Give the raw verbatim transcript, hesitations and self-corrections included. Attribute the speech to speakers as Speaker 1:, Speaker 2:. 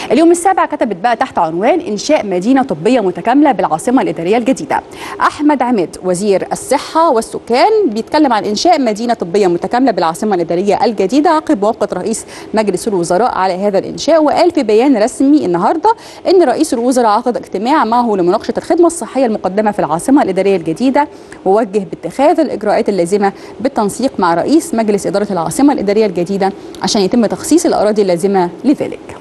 Speaker 1: اليوم السابع كتبت بقى تحت عنوان إنشاء مدينة طبية متكاملة بالعاصمة الإدارية الجديدة. أحمد عماد وزير الصحة والسكان بيتكلم عن إنشاء مدينة طبية متكاملة بالعاصمة الإدارية الجديدة عقب موافقة رئيس مجلس الوزراء على هذا الإنشاء. وقال في بيان رسمي النهارده إن رئيس الوزراء عقد اجتماع معه لمناقشة الخدمة الصحية المقدمة في العاصمة الإدارية الجديدة، ووجه باتخاذ الإجراءات اللازمة بالتنسيق مع رئيس مجلس إدارة العاصمة الإدارية الجديدة عشان يتم تخصيص الأراضي اللازمة لذلك.